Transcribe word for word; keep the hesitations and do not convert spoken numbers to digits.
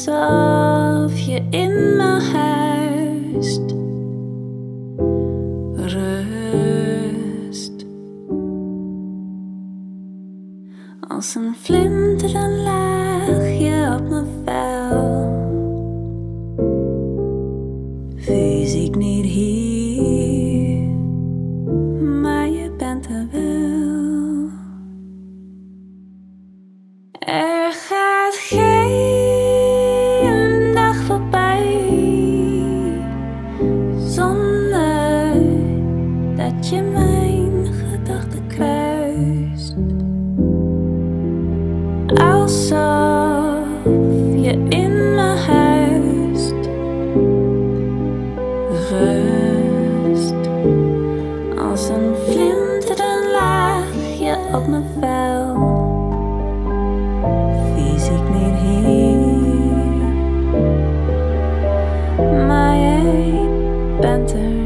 alsof je in me huist. Rust. Als een vlinder dan lag je op mijn vel. Fysiek niet hier, maar je bent er wel. Er gaat geen dag voorbij zonder dat je mijn gedachten kruist. Alsof je in me huist. Rust. Als een vlinder dan laag je op mijn vel. Fysiek niet hier, maar jij bent er